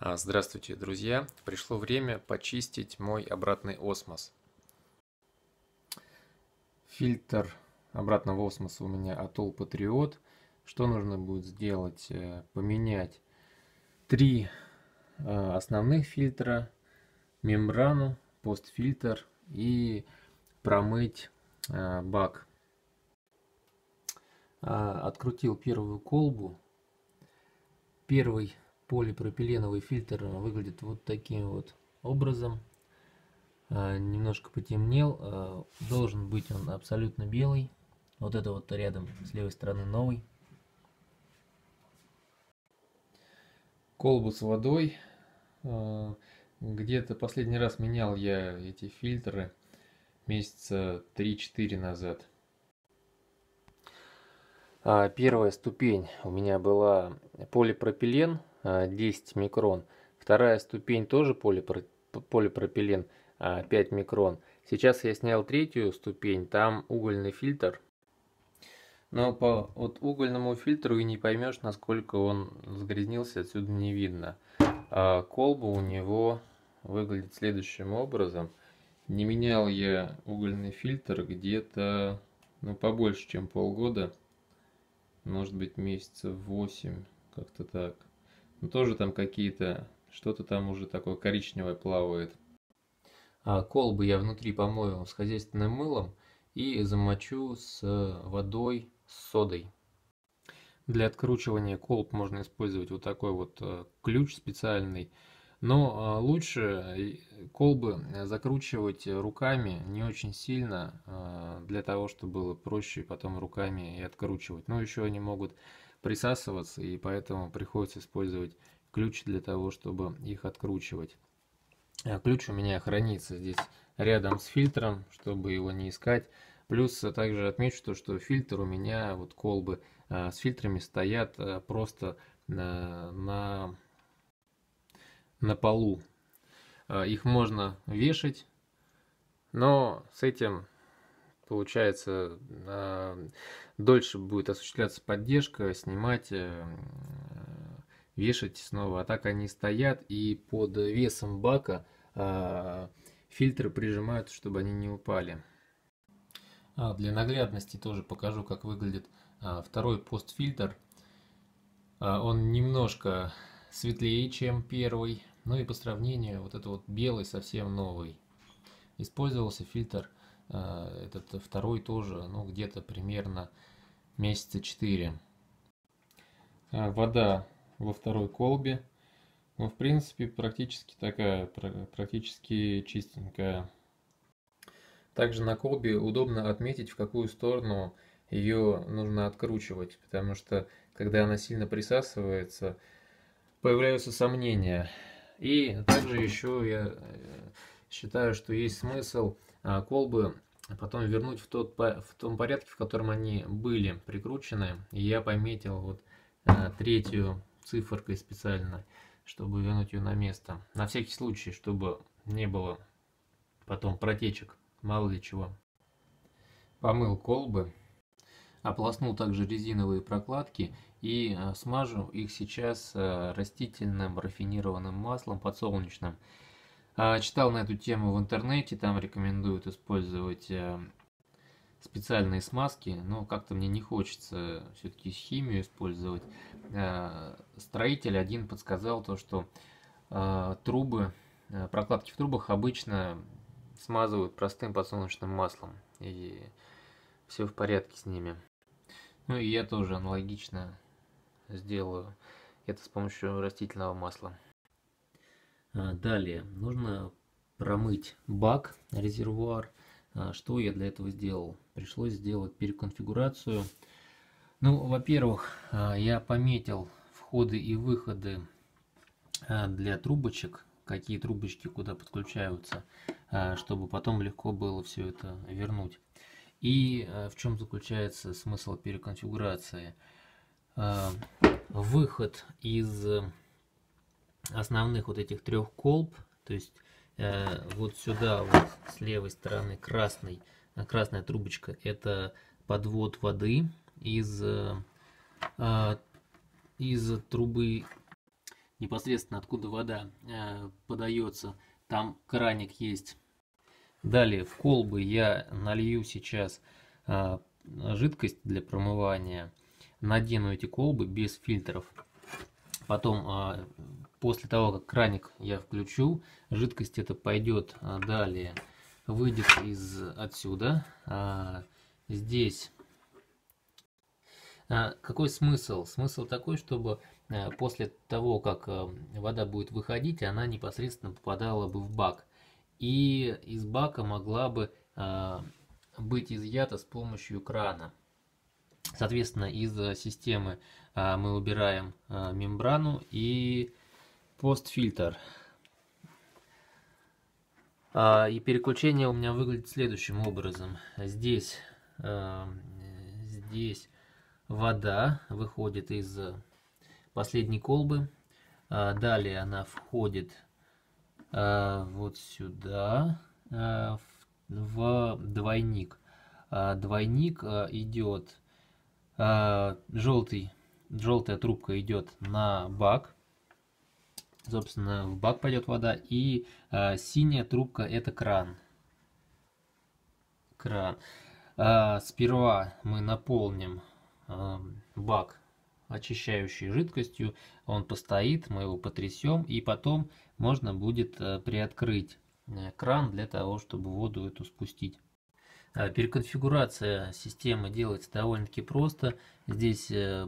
Здравствуйте, друзья! Пришло время почистить мой обратный осмос. Фильтр обратного осмоса у меня Atoll Patriot. Что нужно будет сделать? Поменять 3 основных фильтра, мембрану, постфильтр и промыть бак. Открутил первую колбу. Первый полипропиленовый фильтр выглядит вот таким вот образом. Немножко потемнел. Должен быть он абсолютно белый. Вот это вот рядом с левой стороны новый. Колбу с водой. Где-то последний раз менял я эти фильтры месяца 3-4 назад. Первая ступень у меня была полипропилен 10 микрон. Вторая ступень тоже полипропилен 5 микрон. Сейчас я снял третью ступень, там угольный фильтр. Но по угольному фильтру и не поймешь, насколько он загрязнился, отсюда не видно. Колба у него выглядит следующим образом. Не менял я угольный фильтр где-то побольше, чем полгода. Может быть, месяцев 8, как-то так. Но тоже там какие-то, что-то там уже такое коричневое плавает. Колбы я внутри помою с хозяйственным мылом и замочу с водой, с содой. Для откручивания колб можно использовать вот такой вот ключ специальный. Но лучше колбы закручивать руками не очень сильно, для того, чтобы было проще потом руками и откручивать. Но еще они могут присасываться, и поэтому приходится использовать ключ для того, чтобы их откручивать. Ключ у меня хранится здесь рядом с фильтром, чтобы его не искать. Плюс также отмечу, что фильтр у меня, вот колбы с фильтрами стоят просто на полу. Их можно вешать, но с этим получается дольше будет осуществляться поддержка, снимать, вешать снова. А так они стоят, и под весом бака фильтры прижимают, чтобы они не упали. Для наглядности тоже покажу, как выглядит второй постфильтр. Он немножко светлее, чем первый. Ну и по сравнению, вот это вот белый совсем новый. Использовался фильтр этот второй тоже, где-то примерно месяца 4. Вода во второй колбе. В принципе, практически такая, практически чистенькая. Также на колбе удобно отметить, в какую сторону ее нужно откручивать, потому что когда она сильно присасывается, появляются сомнения. И также еще я считаю, что есть смысл колбы потом вернуть в том порядке, в котором они были прикручены. И я пометил вот третью циферкой специально, чтобы вернуть ее на место. На всякий случай, чтобы не было потом протечек, мало ли чего. Помыл колбы, ополоснул также резиновые прокладки и смажу их сейчас растительным рафинированным маслом подсолнечным. Читал на эту тему в интернете, там рекомендуют использовать специальные смазки, но как-то мне не хочется все-таки химию использовать. Строитель один подсказал то, что прокладки в трубах обычно смазывают простым подсолнечным маслом, и все в порядке с ними. Ну и я тоже аналогично сделаю это с помощью растительного масла. Далее нужно промыть бак, резервуар. Что я для этого сделал? Пришлось сделать переконфигурацию. Во-первых, я пометил входы и выходы для трубочек, какие трубочки куда подключаются, чтобы потом легко было все это вернуть. И в чем заключается смысл переконфигурации? Выход из основных вот этих 3 колб, то есть вот сюда вот с левой стороны красная трубочка, это подвод воды из трубы непосредственно откуда вода подается, там краник есть. Далее в колбы я налью сейчас жидкость для промывания, надену эти колбы без фильтров. Потом, после того, как краник я включу, жидкость эта пойдет далее, выйдет отсюда. Здесь какой смысл? Смысл такой, чтобы после того, как вода будет выходить, она непосредственно попадала бы в бак. И из бака могла бы быть изъята с помощью крана. Соответственно, из системы мы убираем мембрану и постфильтр. И переключение у меня выглядит следующим образом. Здесь вода выходит из последней колбы. Далее она входит вот сюда, в двойник. Двойник идет, желтая трубка идет на бак. Собственно, в бак пойдет вода. И синяя трубка — это кран. Сперва мы наполним бак очищающей жидкостью, он постоит, мы его потрясем, и потом можно будет приоткрыть кран для того, чтобы воду эту спустить. Переконфигурация системы делается довольно-таки просто. Здесь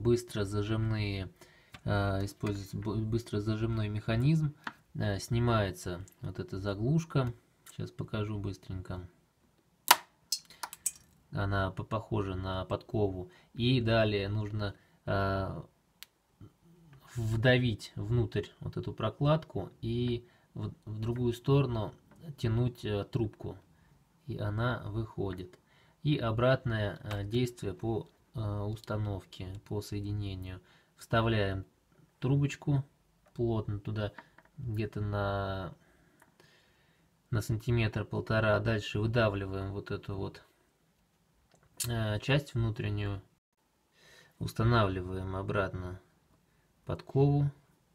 используется быстрозажимной механизм. Снимается вот эта заглушка. Сейчас покажу быстренько. Она похожа на подкову. И далее нужно вдавить внутрь вот эту прокладку и в другую сторону тянуть трубку. И она выходит. И обратное действие по установке, по соединению. Вставляем трубочку плотно туда, где-то на сантиметр-полтора. Дальше выдавливаем вот эту вот часть внутреннюю. Устанавливаем обратно подкову.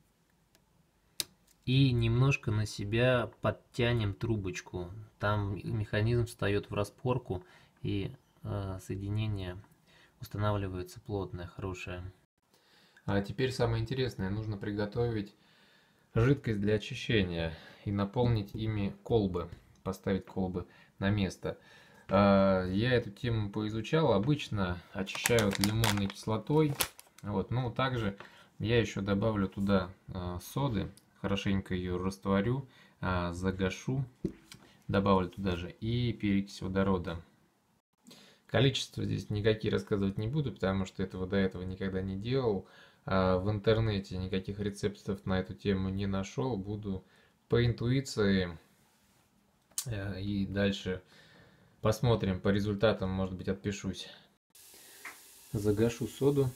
И немножко на себя подтянем трубочку. Там механизм встает в распорку, и соединение устанавливается плотное, хорошее. А теперь самое интересное. Нужно приготовить жидкость для очищения и наполнить ими колбы. Поставить колбы на место. Я эту тему поизучал. Обычно очищают лимонной кислотой. Вот. Ну, также я еще добавлю туда соды. Хорошенько ее растворю, загашу, добавлю туда же и перекись водорода. Количество здесь никакие рассказывать не буду, потому что этого до этого никогда не делал. В интернете никаких рецептов на эту тему не нашел. Буду по интуиции и дальше посмотрим по результатам, может быть, отпишусь. Загашу соду.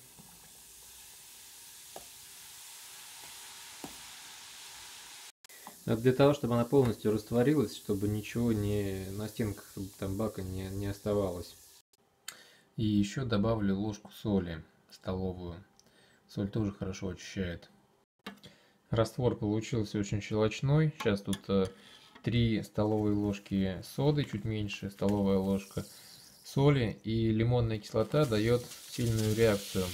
Для того, чтобы она полностью растворилась, чтобы ничего на стенках там бака не оставалось. И еще добавлю ложку соли столовую. Соль тоже хорошо очищает. Раствор получился очень щелочной. Сейчас тут 3 столовые ложки соды, чуть меньше, столовая ложка соли. И лимонная кислота дает сильную реакцию.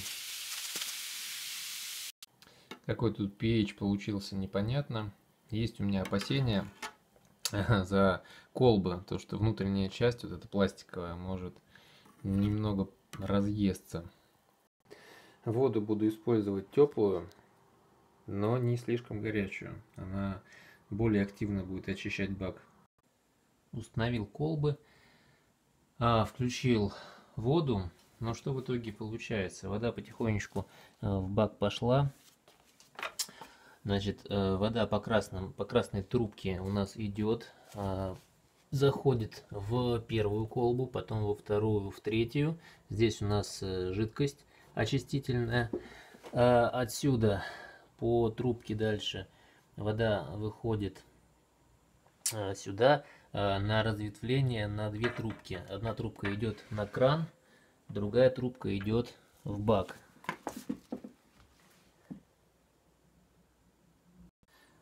Какой тут pH получился, непонятно. Есть у меня опасения за колбы, то что внутренняя часть, вот эта пластиковая, может немного разъесться. Воду буду использовать теплую, но не слишком горячую. Она более активно будет очищать бак. Установил колбы, включил воду. Но что в итоге получается? Вода потихонечку в бак пошла. Значит, вода по красной трубке у нас идет, заходит в первую колбу, потом во вторую, в третью. Здесь у нас жидкость очистительная. Отсюда по трубке дальше вода выходит сюда на разветвление на 2 трубки. Одна трубка идет на кран, другая трубка идет в бак.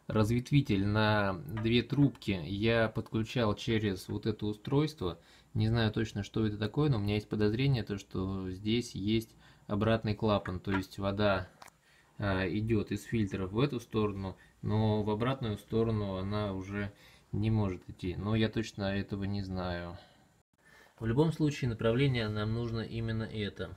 разветвитель на две трубки я подключал через вот это устройство. Не знаю точно, что это такое, но у меня есть подозрение, то, что здесь есть обратный клапан. То есть вода идет из фильтра в эту сторону, но в обратную сторону она уже не может идти. Но я точно этого не знаю. В любом случае направление нам нужно именно это.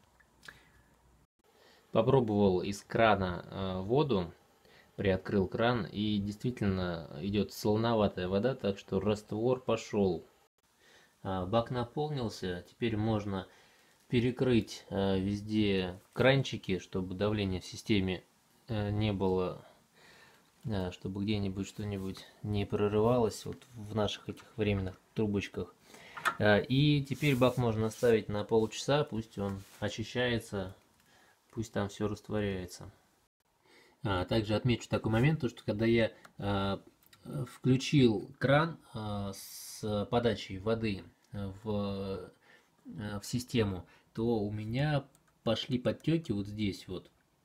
Попробовал из крана воду, приоткрыл кран, и действительно идет солоноватая вода, так что раствор пошел. Бак наполнился, теперь можно перекрыть везде кранчики, чтобы давление в системе не было, чтобы где-нибудь что-нибудь не прорывалось вот в наших этих временных трубочках. И теперь бак можно оставить на полчаса, пусть он очищается, пусть там все растворяется. Также отмечу такой момент, то, что когда я включил кран с подачей воды в систему, то у меня пошли подтеки вот здесь вот.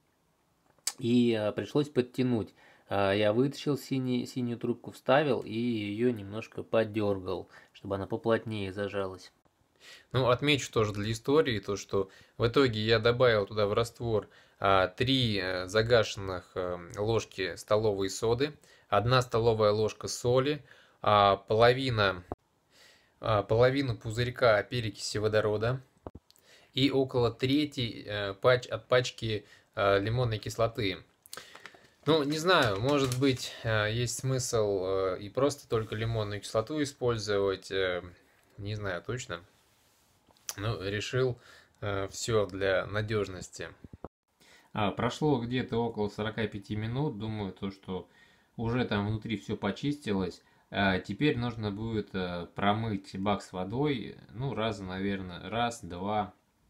И пришлось подтянуть. Я вытащил синюю трубку, вставил и ее немножко подергал, чтобы она поплотнее зажалась. Ну, отмечу тоже для истории, то, что в итоге я добавил туда в раствор 3 загашенных ложки столовой соды, 1 столовая ложка соли, половину пузырька перекиси водорода и около трети от пачки лимонной кислоты. Ну, не знаю, может быть, есть смысл и просто только лимонную кислоту использовать, не знаю точно. Ну, решил все для надежности. Прошло где-то около 45 минут, думаю, то, что уже там внутри все почистилось. Теперь нужно будет промыть бак с водой, ну, наверное, раз, два.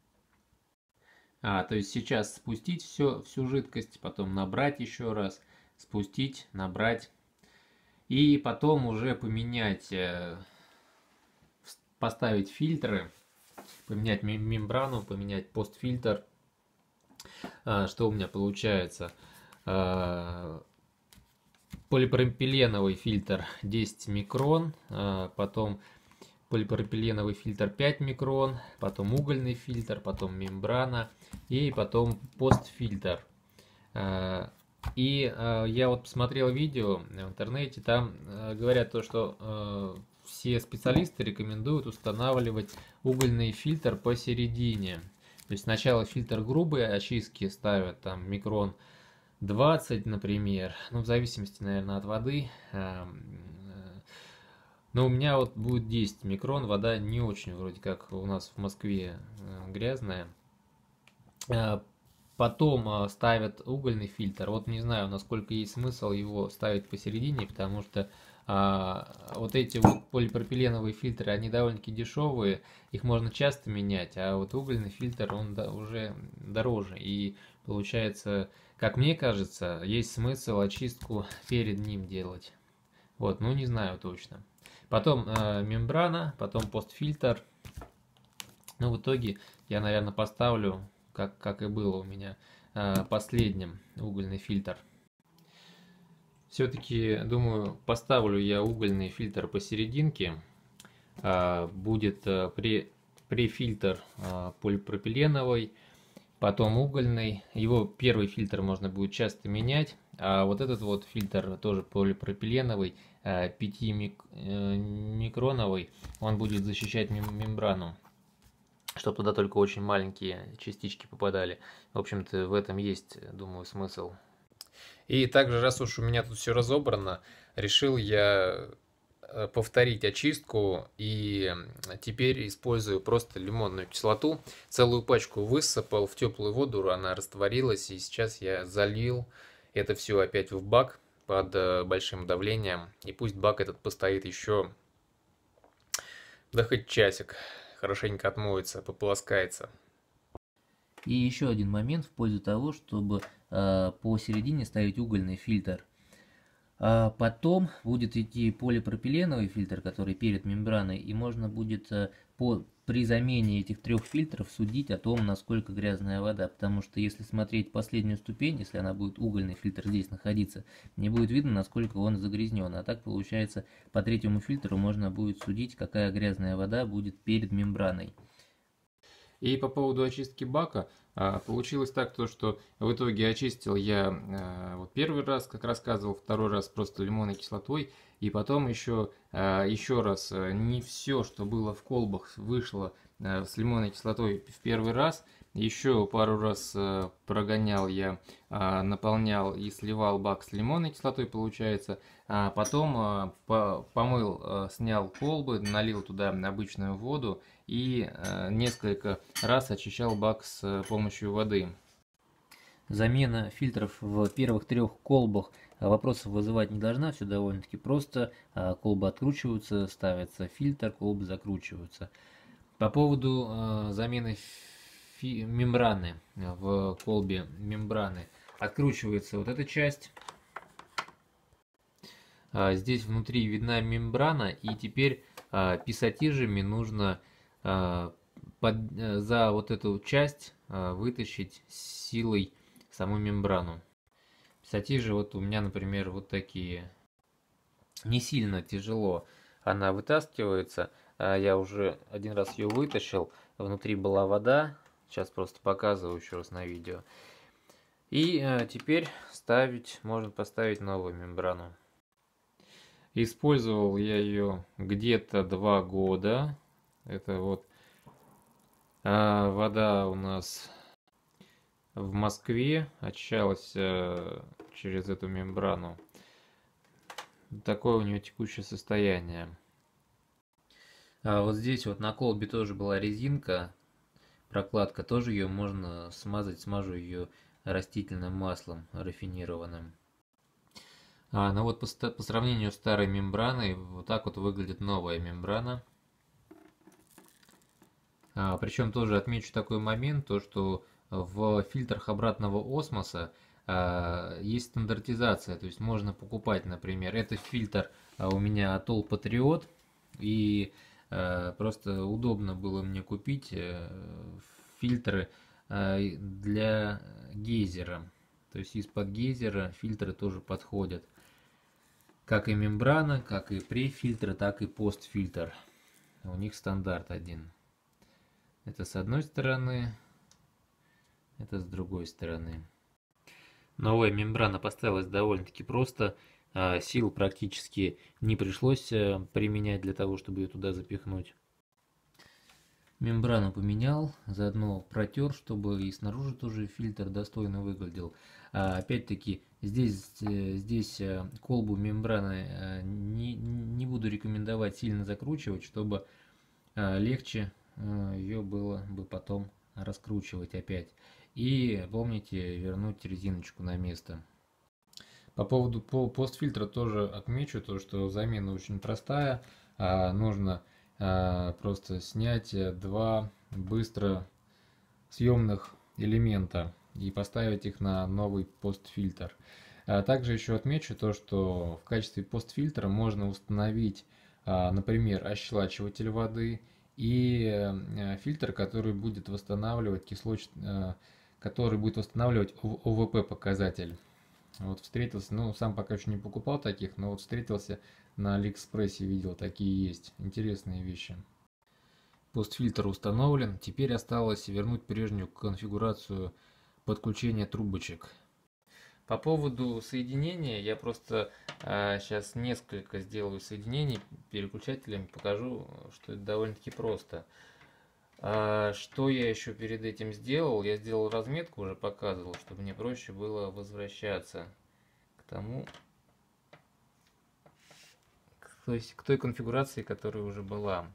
То есть сейчас спустить всю жидкость, потом набрать еще раз, спустить, набрать. И потом уже поменять, поставить фильтры, поменять мембрану, поменять постфильтр. Что у меня получается? Полипропиленовый фильтр 10 микрон, потом полипропиленовый фильтр 5 микрон, потом угольный фильтр, потом мембрана и потом постфильтр. И я вот посмотрел видео в интернете, там говорят то, что все специалисты рекомендуют устанавливать угольный фильтр посередине. То есть сначала фильтр грубой очистки ставят, там микрон 20, например, ну в зависимости, наверное, от воды. Но у меня вот будет 10 микрон, вода не очень вроде как у нас в Москве грязная. Потом ставят угольный фильтр. Вот не знаю, насколько есть смысл его ставить посередине, потому что вот эти вот полипропиленовые фильтры, они довольно-таки дешевые, их можно часто менять, а вот угольный фильтр, он уже дороже. И получается, как мне кажется, есть смысл очистку перед ним делать. Вот, ну не знаю точно. Потом мембрана, потом постфильтр. Ну, в итоге я, наверное, поставлю, как и было у меня, последним угольный фильтр. Все-таки, думаю, поставлю я угольный фильтр посерединке. Будет префильтр полипропиленовый, потом угольный. Его первый фильтр можно будет часто менять. А вот этот вот фильтр тоже полипропиленовый, 5-микроновый, он будет защищать мембрану, чтобы туда только очень маленькие частички попадали. В общем-то, в этом есть, думаю, смысл. И также, раз уж у меня тут все разобрано, решил я повторить очистку, и теперь использую просто лимонную кислоту. Целую пачку высыпал в теплую воду, она растворилась, и сейчас я залил это все опять в бак под большим давлением, и пусть бак этот постоит еще, да хоть часик, хорошенько отмоется, пополоскается. И еще один момент в пользу того, чтобы посередине ставить угольный фильтр. Потом будет идти полипропиленовый фильтр, который перед мембраной, и можно будет по при замене этих трех фильтров судить о том, насколько грязная вода. Потому что если смотреть последнюю ступень, если она будет угольный фильтр здесь находиться, не будет видно, насколько он загрязнен. А так получается, по третьему фильтру можно будет судить, какая грязная вода будет перед мембраной. И по поводу очистки бака, получилось так, что в итоге очистил я вот первый раз, как рассказывал, второй раз просто лимонной кислотой, и потом еще раз не все, что было в колбах, вышло с лимонной кислотой в первый раз. Еще пару раз прогонял я, наполнял и сливал бак с лимонной кислотой, получается. А потом помыл, снял колбы, налил туда обычную воду и несколько раз очищал бак с помощью воды. Замена фильтров в первых трех колбах вопросов вызывать не должна, все довольно-таки просто. Колбы откручиваются, ставится фильтр, колбы закручиваются. По поводу замены мембраны в колбе мембраны, откручивается вот эта часть. Здесь внутри видна мембрана, и теперь пассатижами нужно за вот эту часть вытащить силой саму мембрану. Пассатижи вот у меня, например, вот такие. Не сильно тяжело она вытаскивается. Я уже один раз ее вытащил. Внутри была вода. Сейчас просто показываю еще раз на видео. И теперь можно поставить новую мембрану. Использовал я ее где-то 2 года. Это вот вода у нас в Москве очищалась через эту мембрану. Такое у нее текущее состояние. Вот здесь вот на колбе тоже была резинка, прокладка, тоже ее можно смазать, смажу ее растительным маслом рафинированным. Но вот по сравнению с старой мембраной, вот так вот выглядит новая мембрана. Причем тоже отмечу такой момент, то что в фильтрах обратного осмоса есть стандартизация, то есть можно покупать, например, это фильтр у меня Atoll Patriot, и просто удобно было мне купить фильтры для гейзера, то есть из-под гейзера фильтры тоже подходят, как и мембрана, как и префильтр, так и постфильтр, у них стандарт один. Это с одной стороны, это с другой стороны. Новая мембрана поставилась довольно-таки просто. Сил практически не пришлось применять для того, чтобы ее туда запихнуть. Мембрану поменял, заодно протер, чтобы и снаружи тоже фильтр достойно выглядел. Опять-таки, здесь колбу мембраны не буду рекомендовать сильно закручивать, чтобы легче ее было бы потом раскручивать опять. И помните вернуть резиночку на место. По поводу постфильтра тоже отмечу то, что замена очень простая. Нужно просто снять 2 быстро съемных элемента и поставить их на новый постфильтр. Также еще отмечу то, что в качестве постфильтра можно установить, например, ощелачиватель воды и фильтр, который будет восстанавливать ОВП показатель. Вот встретился, ну сам пока еще не покупал таких, но вот встретился на Алиэкспрессе, видел, такие есть, интересные вещи. Постфильтр установлен, теперь осталось вернуть прежнюю конфигурацию подключения трубочек. По поводу соединения, я просто сейчас несколько сделаю соединений переключателями, покажу, что это довольно-таки просто. Что я еще перед этим сделал? Я сделал разметку, уже показывал, чтобы мне проще было возвращаться к тому, то есть к той конфигурации, которая уже была.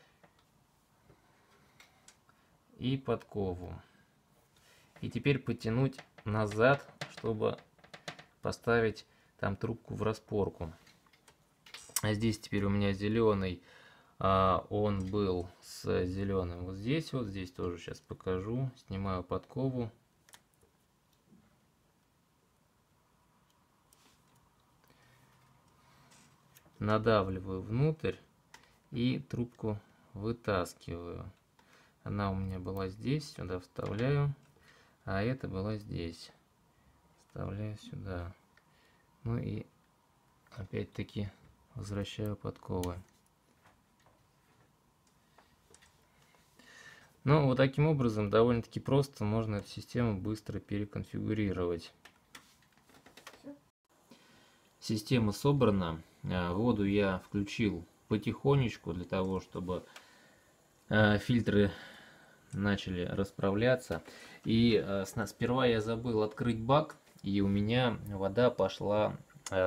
И подкову. И теперь потянуть назад, чтобы поставить там трубку в распорку. А здесь теперь у меня зеленый. Он был с зеленым вот здесь тоже сейчас покажу. Снимаю подкову. Надавливаю внутрь и трубку вытаскиваю. Она у меня была здесь, сюда вставляю, а эта была здесь. Вставляю сюда. Ну и опять-таки возвращаю подковы. Ну, вот таким образом довольно-таки просто можно эту систему быстро переконфигурировать. Система собрана. Воду я включил потихонечку для того, чтобы фильтры начали расправляться. И сперва я забыл открыть бак, и у меня вода пошла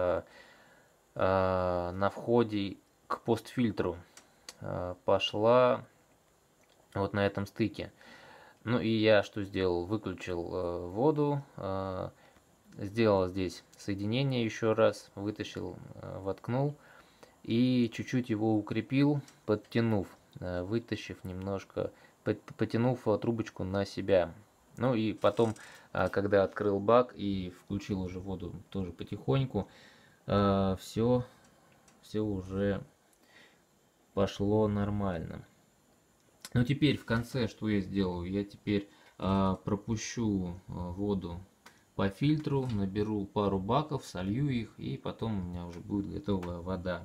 на входе к постфильтру. Пошла вот на этом стыке. Ну и я что сделал? Выключил воду, сделал здесь соединение еще раз, вытащил, воткнул и чуть-чуть его укрепил, подтянув, вытащив немножко, потянув трубочку на себя. Ну и потом, когда открыл бак и включил уже воду тоже потихоньку, все уже пошло нормально. Ну теперь в конце что я сделаю? Я теперь пропущу воду по фильтру, наберу пару баков, солью их, и потом у меня уже будет готовая вода.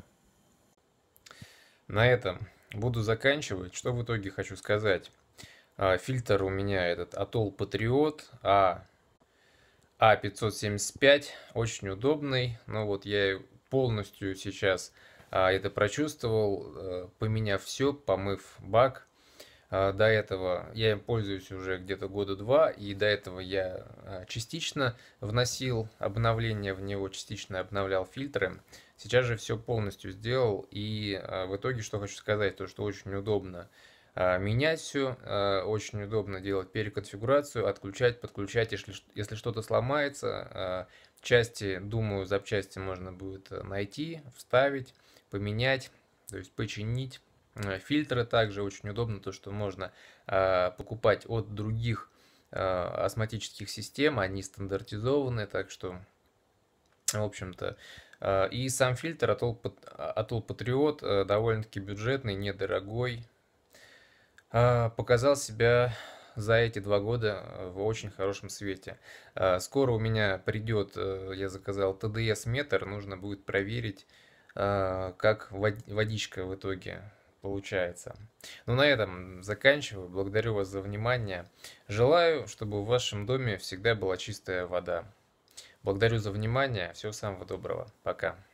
На этом буду заканчивать. Что в итоге хочу сказать. Фильтр у меня этот Atoll Patriot A575, очень удобный. Но вот я полностью сейчас это прочувствовал, поменяв все, помыв бак. До этого я им пользуюсь уже где-то года два, и до этого я частично вносил обновления в него, частично обновлял фильтры. Сейчас же все полностью сделал, и в итоге что хочу сказать, то что очень удобно менять все, очень удобно делать переконфигурацию, отключать, подключать, если что-то сломается. Части, думаю, запчасти можно будет найти, вставить, поменять, то есть починить. Фильтры также очень удобно, то что можно покупать от других осмотических систем, они стандартизованы, так что, в общем-то, и сам фильтр Atoll Patriot довольно-таки бюджетный, недорогой, показал себя за эти 2 года в очень хорошем свете. Скоро у меня придет, я заказал ТДС-метр, нужно будет проверить, как водичка в итоге получается. Ну, на этом заканчиваю. Благодарю вас за внимание. Желаю, чтобы в вашем доме всегда была чистая вода. Благодарю за внимание. Всего самого доброго. Пока.